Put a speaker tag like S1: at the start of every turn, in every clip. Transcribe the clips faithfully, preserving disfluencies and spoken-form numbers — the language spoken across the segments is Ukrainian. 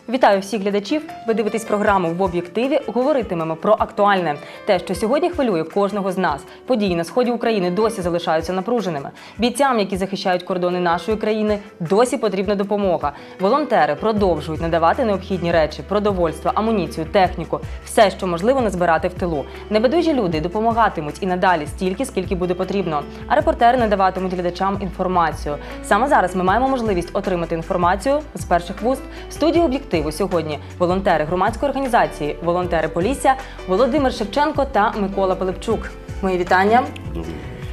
S1: Вітаю всіх глядачів! Ви дивитесь програму «В об'єктиві». Говоритимемо про актуальне. Те, що сьогодні хвилює кожного з нас. Події на сході України досі залишаються напруженими. Бійцям, які захищають кордони нашої країни, досі потрібна допомога. Волонтери продовжують надавати необхідні речі – продовольство, амуніцію, техніку – все, що можливо назбирати в тилу. Небайдужі люди допомагатимуть і надалі стільки, скільки буде потрібно. А репортери надаватимуть глядачам інформацію. Саме зараз ми маємо можливість отримати інформацію з перших вуст. В студії «Об'єктиву» сьогодні волонтери громадської організації «Волонтери Полісся» Володимир Шевченко та Микола Пилипчук. Мої вітання.
S2: Добре.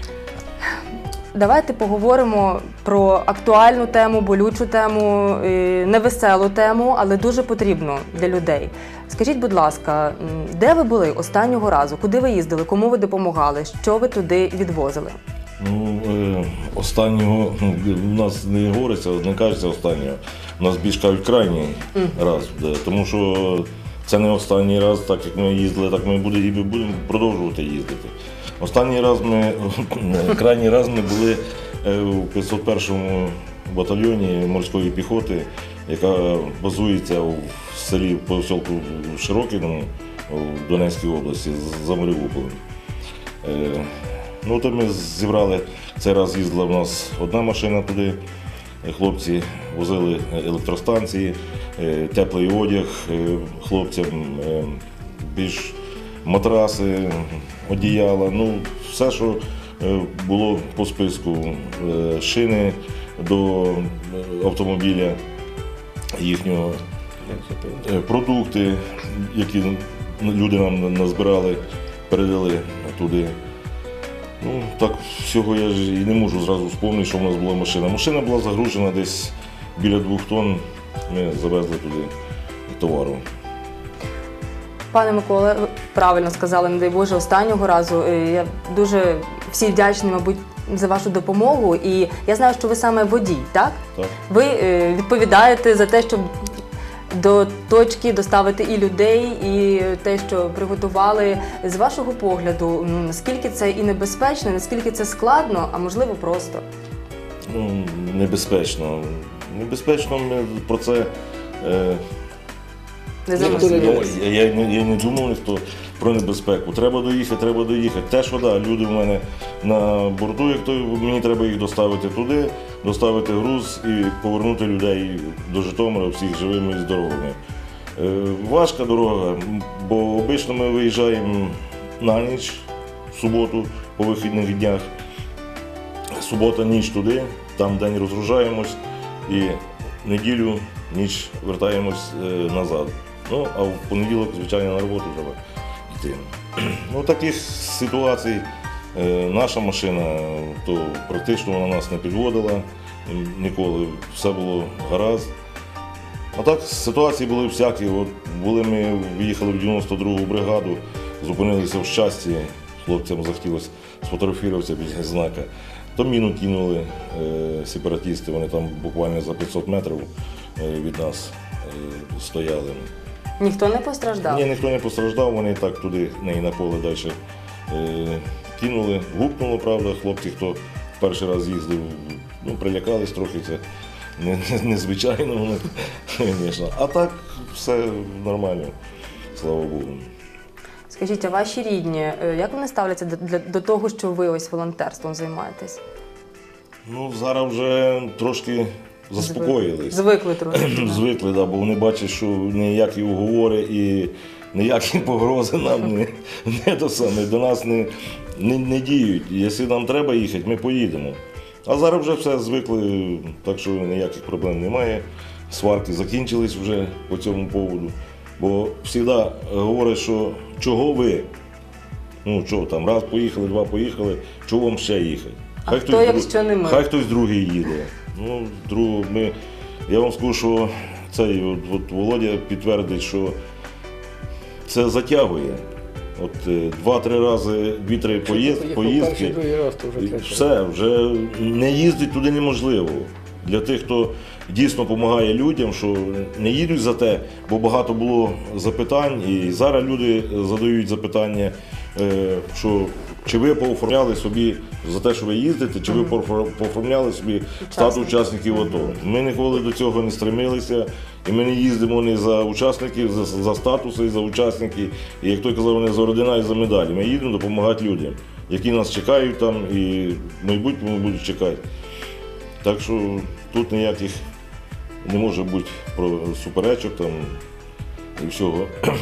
S1: Давайте поговоримо про актуальну тему, болючу тему, невеселу тему, але дуже потрібну для людей. Скажіть, будь ласка, де ви були останнього разу? Куди ви їздили? Кому ви допомагали? Що ви туди відвозили?
S2: Ну, е, останнього, ну, у нас не говориться, не кажеться останнього. У нас більш кажуть крайній mm. раз. Да, тому що це не останній раз, так як ми їздили, так ми будемо, і будемо продовжувати їздити. Останній раз ми, крайній раз ми були у п'ятсот першому батальйоні морської піхоти, яка базується в селі, в поселку Широкіному, в Донецькій області, за Маріуполем. Ну, то ми зібрали, цей раз їздила в нас одна машина туди, хлопці возили електростанції, теплий одяг хлопцям, більш матраси, одіяла, ну, все, що було по списку, шини до автомобіля їхнього, продукти, які люди нам назбирали, передали туди. Ну, так всього я ж і не можу зразу вспомнити, що в нас була машина. Машина була загружена десь біля двох тонн, ми завезли туди товару.
S1: Пане Миколе, ви правильно сказали, не дай Боже, останнього разу. Я дуже всі вдячні, мабуть, за вашу допомогу. І я знаю, що ви саме водій, так?
S2: Так.
S1: Ви відповідаєте за те, щоб до точки доставити і людей, і те, що приготували. З вашого погляду, ну, наскільки це і небезпечно, наскільки це складно, а можливо просто?
S2: Ну, небезпечно. Небезпечно ми про це... Е...
S1: Не
S2: я, я, я, я не думав ніхто про небезпеку. Треба доїхати, треба доїхати. Те, що да, люди в мене на борту, як то мені треба їх доставити туди, доставити груз і повернути людей до Житомира всіх живими і здоровими. Е, важка дорога, бо обично ми виїжджаємо на ніч, в суботу, по вихідних днях. Субота, ніч туди, там день розгружаємось і неділю, ніч вертаємось е, назад. Ну, а в понеділок, звичайно, на роботу треба йти. Ну, таких ситуацій е, наша машина, то практично вона нас не підводила ніколи, все було гаразд. А так, ситуації були всякі. От були ми, виїхали в дев'яносто другу бригаду, зупинилися в Щасті, хлопцям захотілося сфотографуватися біля знака. То міну кинули е, сепаратисти, вони там буквально за п'ятсот метрів е, від нас е, стояли.
S1: Ніхто не постраждав?
S2: Ні, ніхто не постраждав, вони так туди, не на поле далі е, кинули. Гукнуло, правда, хлопці, хто перший раз їздив, ну, прилякались трохи, це незвичайно, не, звісно. А так все нормально, слава Богу.
S1: Скажіть, а ваші рідні, як вони ставляться до, для, до того, що ви ось волонтерством займаєтесь?
S2: Ну, зараз вже трошки заспокоїлись.
S1: Звикли трошки.
S2: Звикли, да, бо вони бачать, що ніякі уговори і ніякі погрози нам не, не до, саме, до нас не, не, не діють. Якщо нам треба їхати, ми поїдемо. А зараз вже все звикли, так що ніяких проблем немає. Сварки закінчились вже по цьому поводу. Бо завжди говорять, що чого ви? Ну, що там, раз поїхали, два поїхали, чого вам ще їхати?
S1: Хай а хто, якщо не ми?
S2: Хай хтось другий їде. Ну, другого ми, я вам скажу, що цей от, от Володя підтвердить, що це затягує. От два-три рази, дві-три поїзд, поїздки,
S3: вже
S2: все, вже не їздити туди неможливо. Для тих, хто дійсно допомагає людям, що не їдуть за те, бо багато було запитань, і зараз люди задають запитання, що чи ви пооформляли собі за те, що ви їздите, чи ви пооформляли собі статус учасників АТО. Ми ніколи до цього не стремилися І ми не їздимо не за учасників, за, за статуси, за учасників, і як той казав, не за ордена і за медалі. Ми їдемо допомагати людям, які нас чекають там і в майбутньому будуть чекати. Так що тут ніяких не може бути про суперечок там і всього.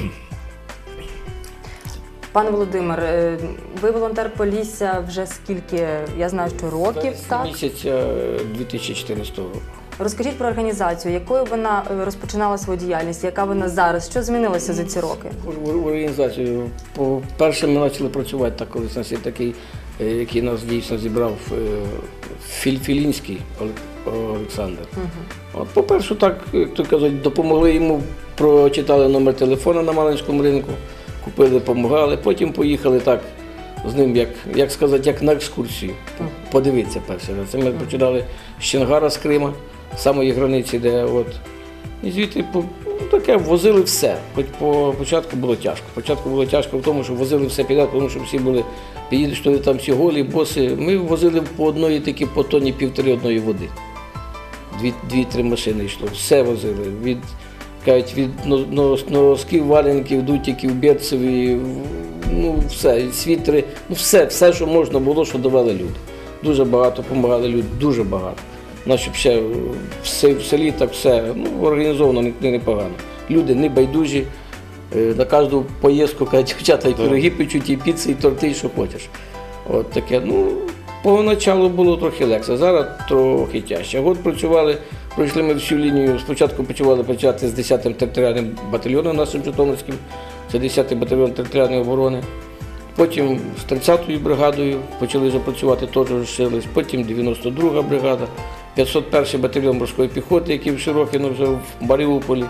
S1: Пане Володимир, е, ви волонтер Полісся вже скільки, я знаю, що років, так?
S3: Місяця дві тисячі чотирнадцятого року.
S1: Розкажіть про організацію, якою вона е, розпочинала свою діяльність, яка вона зараз, що змінилося за ці роки?
S3: В в організацію. По-перше, ми почали працювати так, коли у нас є такий, е, який нас дійсно зібрав, е, Філь- Філінський Оле- Олександр.
S1: Угу.
S3: От, по-перше, так, як то кажуть, допомогли йому, прочитали номер телефону на Малинському ринку, купили, допомагали, потім поїхали так з ним, як, як сказати, як на екскурсію, подивитися перший раз. Це ми починали з Чонгара, з Крима, з самої границі, де от. І звідти по- ну, таке возили все. Хоч по початку було тяжко. Спочатку було тяжко в тому, що возили все підряд, тому що всі були, підійдеш, що там всі голі, боси. Ми возили по одної такі, по тоні півтори одної води. Дві- Дві-три машини йшло, все возили. Від, кажуть, від но- но- носків, валенків, дутиків, берців, ну все, і світри, ну все, все, що можна було, що давали люди. Дуже багато допомагали люди, дуже багато. Наші ще в се- в селі так все ну, організовано не- непогано. Люди не байдужі, е, на кожну поїздку кажуть, дівчата і пироги печуть, і піци, і торти, і що хочеш. От таке. Ну, поначалу було трохи легше, зараз трохи тяжче. Год працювали, пройшли ми всю лінію, спочатку почували працювати з десятим територіальним батальйоном нашим Житомирським, це десятий батальйон територіальної оборони. Потім з тридцятою бригадою почали вже працювати, теж розширились. Потім дев'яносто друга бригада, п'ятсот перший батальйон морської піхоти, який в Широкино вже в Маріуполі.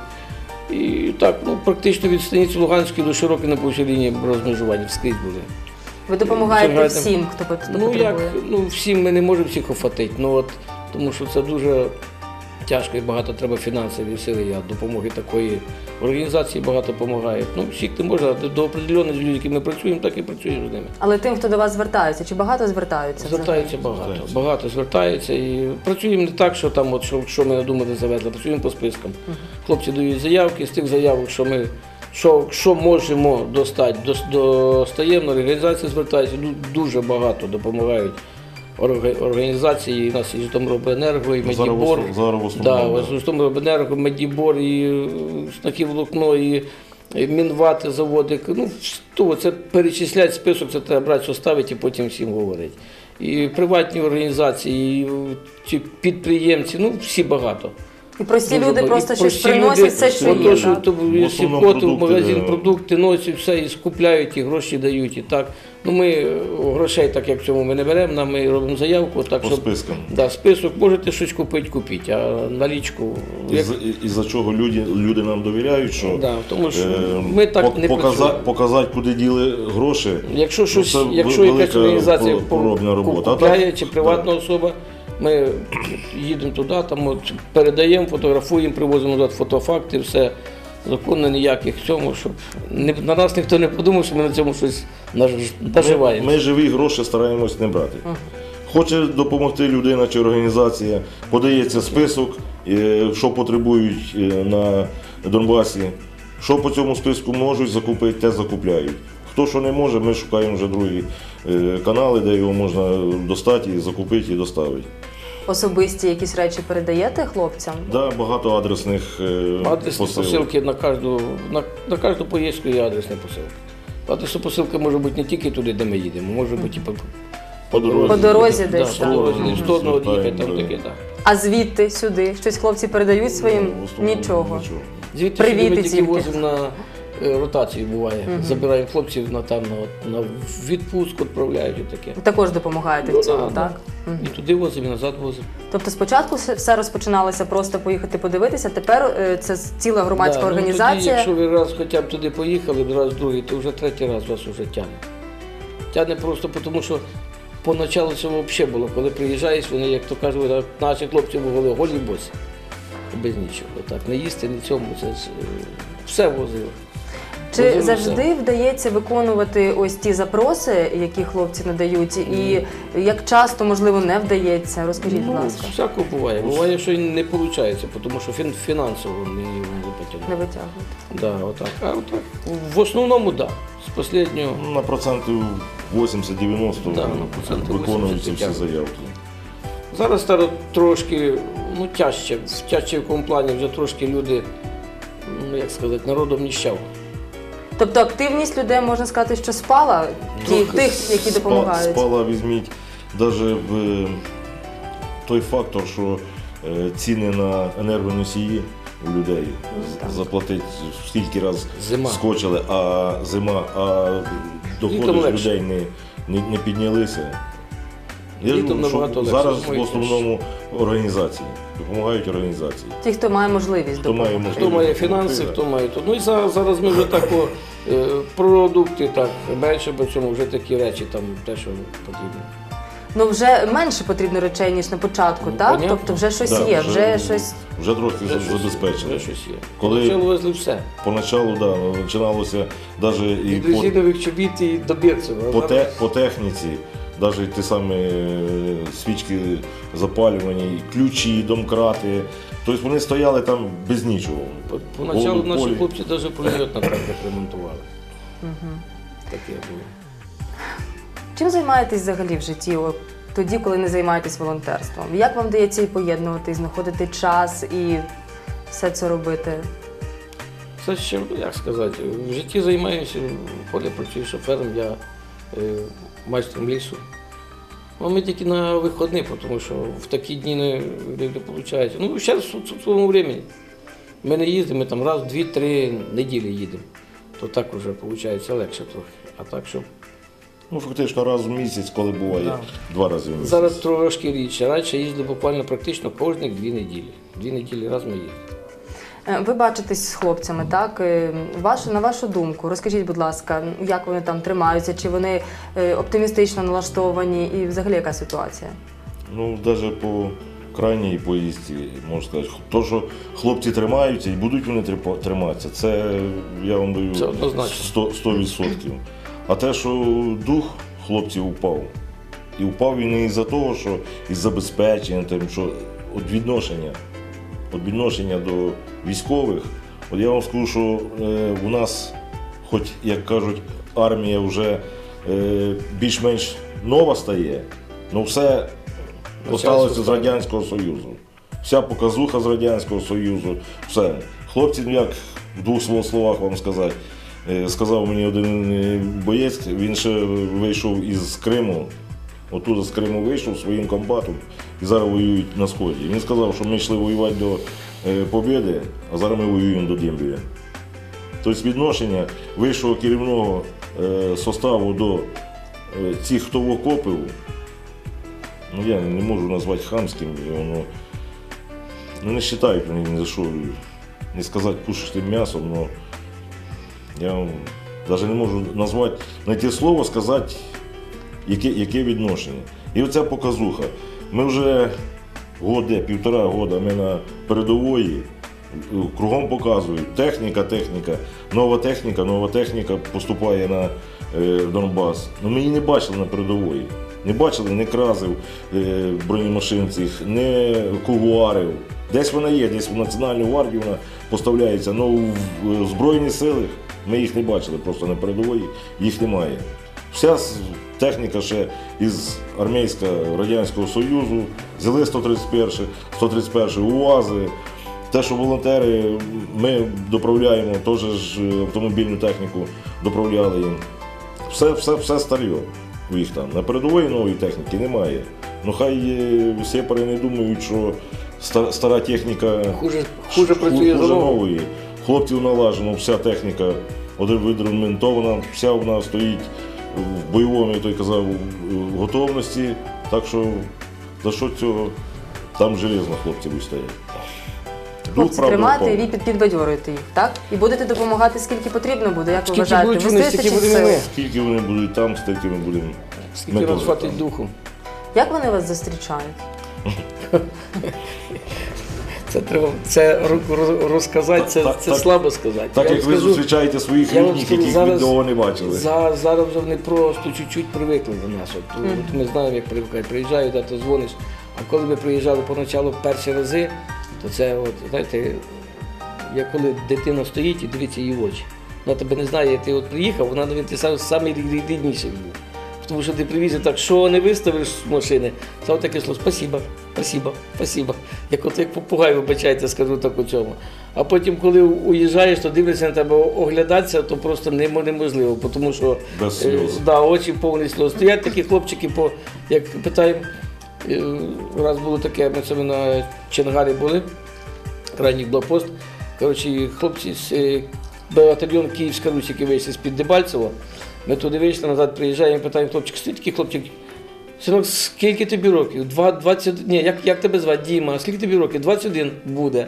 S3: І так, ну, практично від станиці Луганської до Широкино по всій лінії розмежування вскрізь були.
S1: Ви допомагаєте
S3: Чергайте.
S1: всім, хто, пот- хто
S3: Ну
S1: потребує?
S3: як, ну всім ми не можемо всіх охватити, ну от, тому що це дуже тяжко і багато треба фінансової сили, я допомоги такої організації багато допомагають. Ну всіх не можна, до, до определених людей, які ми працюємо, так і працюємо з ними.
S1: Але тим, хто до вас звертається, чи багато звертаються? взагалі?
S3: Звертаються багато,
S2: Звертаються.
S3: багато звертаються і працюємо не так, що там, от, що, що ми надумали завезли, працюємо по спискам. Хлопці дають заявки, з тих заявок, що ми що, що можемо достати, до- достаємо, організації звертаються, ну, дуже багато допомагають орга- організації, у нас і Житомиробленерго, і
S2: Зараз в
S3: Медібор.
S2: основ- зараз в
S3: Да,
S2: основному,
S3: ось
S2: да.
S3: Житомиробленерго, Медібор, і Снахіволокно, і і Мінвати заводи. Ну, то, це перечислять список, це треба брати, що ставити і потім всім говорити. І приватні організації, і ці підприємці, ну всі багато.
S1: І прості
S3: Дуже
S1: люди
S3: багато.
S1: просто
S3: І
S1: щось
S3: прості
S1: приносять,
S3: люди,
S1: все, що
S3: от
S1: є.
S3: то, що
S1: так?
S3: то,
S2: В
S3: всі
S2: основному
S3: коти в
S2: продукти,
S3: магазин,
S2: да.
S3: продукти носять, все, і скупляють, і гроші дають, і так. Ну ми е, грошей так як в цьому ми не беремо, нам ми робимо заявку, так
S2: По
S3: щоб
S2: спискам.
S3: да, список, можете щось купити, купіть, а налічку.
S2: І
S3: Як,
S2: за- і- Із-за чого люди, люди нам довіряють, що
S3: да, тому що
S2: е,
S3: ми так
S2: пок-
S3: не
S2: показа-
S3: працюємо.
S2: показати, куди діли гроші.
S3: Якщо щось,
S2: це
S3: якщо
S2: велика
S3: якась організація
S2: про- проробна робота. А
S3: купляє
S2: так,
S3: чи приватна особа, ми їдемо туди, там от передаємо, фотографуємо, привозимо назад фотофакти, все законно ніяких в цьому, щоб не, на нас ніхто не подумав, що ми на цьому щось наж- наживаємо.
S2: Ми живі гроші стараємось не брати. Хоче допомогти людина чи організація, подається список, е, що потребують е, на Донбасі, що по цьому списку можуть закупити, те закупляють. Хто що не може, ми шукаємо вже другі е, канали, де його можна достати, і закупити і доставити.
S1: Особисті якісь речі передаєте хлопцям?
S2: Да, багато адресних е,
S3: Адресні
S2: посилок.
S3: посилки на кожну, на, на кожну поїздку є адресні посилки. Адресна посилка може бути не тільки туди, де ми їдемо, може бути і по,
S2: По дорозі.
S1: По дорозі
S3: да,
S1: десь,
S3: по
S1: так.
S3: дорозі, в сторону
S2: Звертаємо,
S3: їхати, там
S2: да.
S3: таке, так.
S1: А звідти сюди? Щось хлопці передають своїм?
S2: Ну, в основному
S1: Нічого.
S3: Звідти
S1: Привіти
S3: сюди ми тільки
S1: тільки.
S3: возимо на е, ротацію, буває. Забираємо хлопців на, там, на, на відпустку, відправляють і таке.
S1: Ви також допомагаєте в
S3: Ну,
S1: цьому,
S3: да,
S1: так?
S3: да. І туди возимо, і назад возимо.
S1: Тобто спочатку все- все розпочиналося просто поїхати подивитися, тепер е, це ціла громадська
S3: Да, ну,
S1: організація.
S3: Тоді, якщо ви раз хоча б туди поїхали, раз другий, то вже третій раз вас вже тягне. Тягне просто тому, що поначалу це взагалі було, коли приїжджаєш, вони, як то кажуть, так, наші хлопці були голі боси. Без нічого. Так, не їсти, ні цьому, це ж, е, все возили.
S1: Чи
S3: Розумію,
S1: завжди вдається виконувати ось ті запроси, які хлопці надають, і як часто, можливо, не вдається? Розкажіть, будь
S3: Ну,
S1: ласка.
S3: всяко буває. Буває, що і не виходить, тому що фін- фінансово не, не потягнути.
S1: Не витягуєте.
S3: Да, отак. А отак. В основному, так. Да. З останнього.
S2: Ну, на процентів вісімдесят-дев'яносто
S3: Да, на процентів
S2: виконуються всі
S3: вісімдесят
S2: заявки.
S3: Зараз стало трошки, ну, тяжче. Тяжче в якому плані вже трошки люди, ну, як сказати, народом ніщав.
S1: Тобто активність людей, можна сказати, що спала, ті,
S3: Трохи
S1: тих, які
S2: Спа-
S1: допомагають?
S2: Спала, візьміть, навіть в е, той фактор, що е, ціни на енергоносії у людей
S1: так.
S2: заплатить в скільки раз
S3: Зима.
S2: скочили, а зима, а доходи
S3: Літом
S2: ж
S3: легше.
S2: людей не, не, не піднялися. Я
S3: Літом
S2: думаю, що
S3: набагато легше,
S2: зараз
S3: зимою
S2: в основному організації, допомагають організації.
S1: Ті, хто має можливість
S2: Хто має
S1: допомогти.
S3: Хто має фінанси, хто має то. Ну і за- зараз ми вже тако, е, продукти так, менше по цьому вже такі речі, там те, що потрібно.
S1: Ну вже менше потрібно речей, ніж на початку,
S3: Ну,
S1: так?
S3: понятно.
S1: Тобто вже щось
S2: Да,
S1: є, вже щось.
S2: вже трохи
S3: Вже щось-
S2: забезпечено.
S3: вже щось є.
S2: Коли-
S3: Почали везли все.
S2: Поначалу, да, починалося навіть і
S3: Від
S2: по,
S3: резинових чобіт і до берців. а
S2: по,
S3: зараз-
S2: те, по техніці, навіть ті самі е, свічки запалювані, ключі, домкрати. Тобто вони стояли там без нічого.
S3: По- Поначалу
S2: Голуб,
S3: наші
S2: полі.
S3: хлопці навіть пулемет на траках ремонтували. Таке було.
S1: Чим займаєтесь взагалі в житті, от, тоді, коли не займаєтесь волонтерством? Як вам вдається і поєднувати, і знаходити час і все це робити?
S3: Це ще, ну, як сказати, в житті займаюся, в полі працюю шофером, я е, майстром лісу. Ну, ми тільки на вихідні, тому що в такі дні не, не, не виходить. Ну, зараз в, в своєму времени. Ми не їздимо, ми там раз, в дві-три неділі їдемо. То так вже виходить легше трохи. А так, щоб
S2: Ну, фактично раз в місяць, коли буває,
S3: Да.
S2: два рази в місяць.
S3: зараз трошки рідше. Раніше їздили буквально практично кожні дві неділі. Дві неділі раз ми їздимо.
S1: Е, Ви бачитесь з хлопцями, так? Е, Вашу, на вашу думку, розкажіть, будь ласка, як вони там тримаються, чи вони е, оптимістично налаштовані і взагалі яка ситуація?
S2: Ну, навіть по крайній поїздці, можна сказати, то, що хлопці тримаються і будуть вони трипа- триматися, це я вам даю
S3: Це однозначно.
S2: сто- сто відсотків. А те, що дух хлопців упав. І впав він не із-за того, що із забезпечення, тим, що от відношення, от відношення до військових. От я вам скажу, що е, у нас, хоч, як кажуть, армія вже е, більш-менш нова стає, але все осталося з Радянського Союзу. Вся показуха з Радянського Союзу, все. Хлопці, ну як в двох словах вам сказати, е, сказав мені один е, боєць, він ще вийшов із Криму, отут з Криму вийшов своїм комбатом і зараз воюють на Сході. Він сказав, що ми йшли воювати до е, побєди, а зараз ми воюємо до дембеля. Тобто відношення вищого керівного е, составу до е, цих, хто в окопив, ну я не можу назвати хамським, і воно ну, не вважають вони ні за що, не сказати пушистим м'ясом, але я вам навіть не можу назвати, знайти слово, сказати, яке, яке відношення. І оця показуха. Ми вже годи, півтора года ми на передової, кругом показують, техніка, техніка, нова техніка, нова техніка поступає на е, Донбас. Ну, ми її не бачили на передової. Не бачили ні кразів е, бронемашин цих, ні кугуарів. Десь вона є, десь в Національну гвардію вона поставляється, але в Збройні сили ми їх не бачили, просто на передової їх немає. Вся техніка ще із армійського Радянського Союзу, взяли сто тридцять перший, сто тридцять перший УАЗи. Те, що волонтери, ми доправляємо, теж ж автомобільну техніку доправляли їм. Все, все, все старе у їх там. На передової нової техніки немає. Ну хай е, сепари не думають, що ста- стара техніка
S3: Хуже, хуже працює за
S2: хуже
S3: нову.
S2: нової. Хлопців налажено, вся техніка відремонтована, вся вона стоїть в бойовому, я той казав, в готовності. Так що за що цього там железно хлопці будуть стоять.
S1: Хлопці
S2: правда,
S1: тримати, і
S2: впав.
S1: ви під- підбадьорюєте їх, так? І будете допомагати, скільки потрібно буде, як ви
S3: Скільки
S1: вважаєте?
S3: будуть вони, стільки
S1: Вистачить
S3: будемо
S1: сил?
S3: ми.
S2: Скільки вони будуть там, стільки ми будемо.
S3: Скільки
S2: ми
S3: нас
S2: теж
S3: хватить
S2: там.
S3: духу.
S1: Як вони вас зустрічають?
S3: Це треба це роз- розказати, це,
S2: Так,
S3: це
S2: так,
S3: слабо сказати.
S2: Так
S3: Я
S2: як
S3: вам
S2: ви
S3: скажу,
S2: зустрічаєте своїх
S3: я вам
S2: рідних,
S3: скажу,
S2: яких ви
S3: зараз-
S2: довго не бачили.
S3: За, зараз вже вони просто чуть-чуть привикли до нас. От,
S1: Мгм.
S3: от ми знаємо, як привикають. Приїжджають, а то дзвониш. А коли ми приїжджали поначалу перші рази, то це, от, знаєте, як коли дитина стоїть і дивиться її в очі. Вона тебе не знає, ти от приїхав, вона навіть ти сам самий рідніший був. Тому що ти привіз і так, що не виставиш з машини, це таке слово спасіба, спасіба, спасіба. Як от як попугай, вибачайте, скажу так у цьому. А потім, коли уїжджаєш, то дивишся на тебе, оглядатися, то просто немо- неможливо, тому що
S2: Без сльоз.
S3: е, да, очі повні сльоз. Стоять такі хлопчики, по, як питаємо, е, раз було таке, ми це на Чангарі були, крайній блокпост. Коротше, і хлопці з е, батальйон Київська Русь, які вийшли з-під Дебальцева. Ми туди вийшли, назад приїжджаємо, питаємо хлопчик, стоїть такий хлопчик, синок, скільки тобі років? Два, двадцять, ні, як, як тебе звати? Діма, скільки тобі років? двадцять один буде.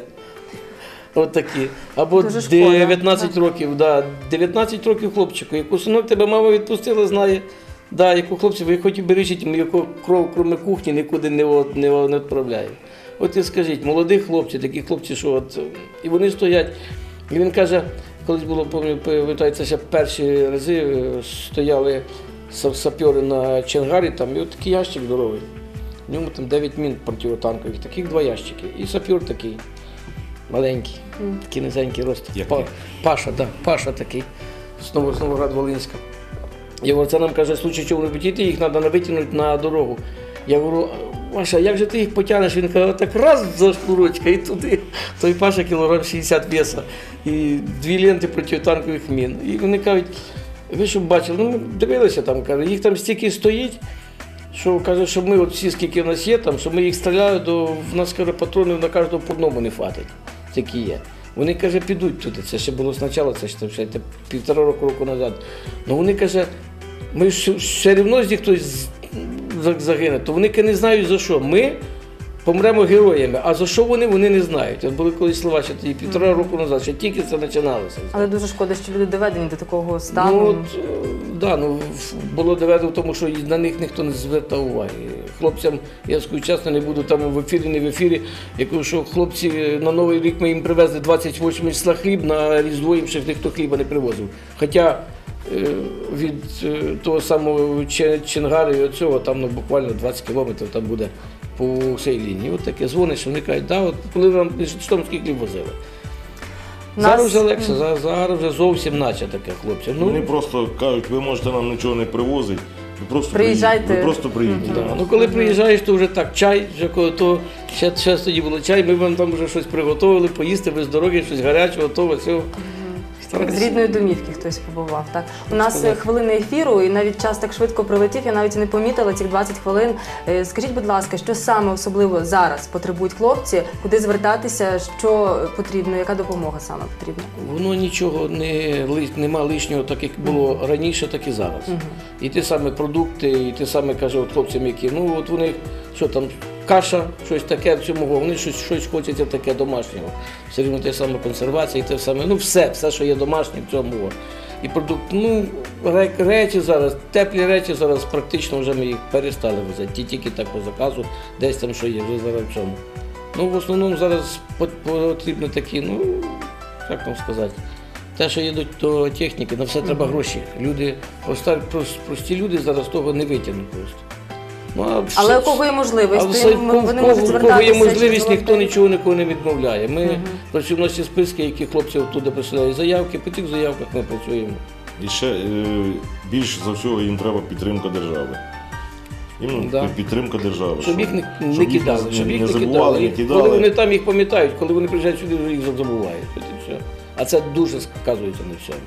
S3: От такі. Або
S1: Дуже шкода.
S3: дев'ятнадцять років, да. дев'ятнадцять років хлопчику, яку синок тебе мама відпустила, знає. Да, яку хлопці, ви хоч і бережіть, ми яку кров, крім кухні, нікуди не, от- не, не відправляємо. От і скажіть, молоді хлопці, такі хлопці, що от, і вони стоять, і він каже, колись було, пам'ятаю, це ще перші рази е, стояли са- сапьори на Чангарі, там, і от такий ящик здоровий. В ньому там дев'ять мін противотанкових, таких два ящики. І сапьор такий, маленький, такий низенький рост.
S2: Як
S3: Па-
S2: ти?
S3: Паша, да, Паша такий, з Ново- з Новоград-Волинська. Я говорю, це нам каже, случай, чого не підійти, їх треба витягнути на дорогу. Я говорю, Маша, як же ти їх потягнеш? Він каже, так раз за шнурочка і туди. Той Паша кілограм шістдесят веса і дві ленти протитанкових мін. І вони кажуть, ви що бачили, ну ми дивилися там, каже, їх там стільки стоїть, що каже, що ми от всі, скільки в нас є, там, що ми їх стріляємо, до, в нас каже, патронів на кожного по одному не хватить, такі є. Вони, каже, підуть туди, це ще було спочатку, це ще ще півтора року, року назад. Ну вони, каже, ми ж все одно з них хтось з- за- загине, то вони не знають за що. Ми помремо героями, а за що вони, вони не знають. От були колись слова, ще тоді півтора року назад, ще тільки це починалося.
S1: Але дуже шкода, що люди доведені до такого
S3: Ну,
S1: стану.
S3: от, е, да, ну, в- було доведено в тому, що і на них ніхто не звертав уваги. Хлопцям, я скажу чесно, не буду там в ефірі, не в ефірі. Я кажу, що хлопці е, на Новий рік ми їм привезли двадцять восьмого числа хліб, на Різдво їм ще ніхто хліба не привозив. Хоча е, від е, того самого Че- Чангари, від цього, там ну, буквально двадцять кілометрів там буде по всій лінії. От таке дзвониш, вони кажуть, да, от коли нам Житомирський хліб возили.
S1: Нас-
S3: Зараз вже легше, зараз, зараз вже зовсім наче таке, хлопці. Ну,
S2: Вони просто кажуть, ви можете нам нічого не привозити, ви просто
S1: Приїжджайте.
S2: приїдьте. Ви просто приїдьте.
S3: Да. Ну коли приїжджаєш, то вже так, чай, вже коли то ще, ще тоді було чай, ми вам там вже щось приготували, поїсти без дороги, щось гаряче, готове, все.
S1: Як з рідної домівки хтось побував. Так у нас
S3: сказати.
S1: хвилини ефіру, і навіть час так швидко пролетів. Я навіть і не помітила цих двадцять хвилин. Е, Скажіть, будь ласка, що саме особливо зараз потребують хлопці? Куди звертатися? Що потрібно? Яка допомога саме потрібна?
S3: Воно нічого не ли- нема лишнього, так як було раніше, так і зараз. І ті самі продукти, і ті самі, каже, от хлопцям, які, ну от вони, що там, каша, щось таке в цьому, вони щось, щось хочуть таке домашнього. Все рівно те саме консервація, те саме, ну все, все, що є домашнє в цьому. І продукт, ну, ре- речі зараз, теплі речі зараз практично вже ми їх перестали возити, ті тільки так по заказу, десь там що є, вже зараз в цьому. Ну, в основному зараз пот- потрібно такі, ну, як вам сказати, те, що їдуть до техніки, на все треба гроші. Люди, оста- прос- прості люди зараз того не витягнуть просто. Ну, а
S1: Але
S3: все-
S1: у кого є можливість,
S3: а
S1: то
S3: все,
S1: їм-
S3: кого-
S1: вони
S3: кого-
S1: можуть
S3: у
S1: звертатися.
S3: кого є
S1: через
S3: можливість, ніхто
S1: волонтерів.
S3: нічого нікого не відмовляє. Ми працюємо всі списки, які хлопці оттуда присилають заявки, по тих заявках ми працюємо.
S2: І ще е, більш за всього їм треба підтримка держави. Їм ну,
S3: Да.
S2: підтримка держави.
S3: Щоб їх не, не
S2: щоб їх
S3: кидали, щоб їх
S2: не
S3: не
S2: забували,
S3: кидали.
S2: не
S3: Коли вони
S2: кидали.
S3: там їх пам'ятають, коли вони приїжджають сюди, вже їх забувають. От і все. А це дуже сказується на всьому.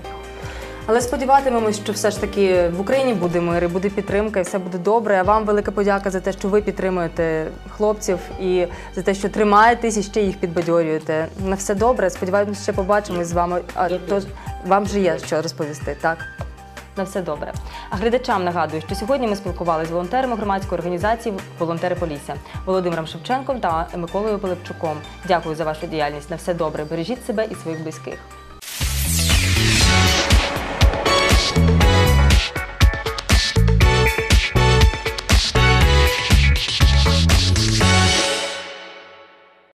S1: Але сподіватимемось, що все ж таки в Україні буде мир, і буде підтримка, і все буде добре. А вам велика подяка за те, що ви підтримуєте хлопців і за те, що тримаєтесь і ще їх підбадьорюєте. На все добре. Сподіваємось, ще побачимось з вами. А
S3: Дякую.
S1: тож вам же є що розповісти, так? На все добре. А глядачам нагадую, що сьогодні ми спілкувалися з волонтерами громадської організації «Волонтери Полісся» Володимиром Шевченком та Миколою Пилипчуком. Дякую за вашу діяльність. На все добре. Бережіть себе і своїх близьких.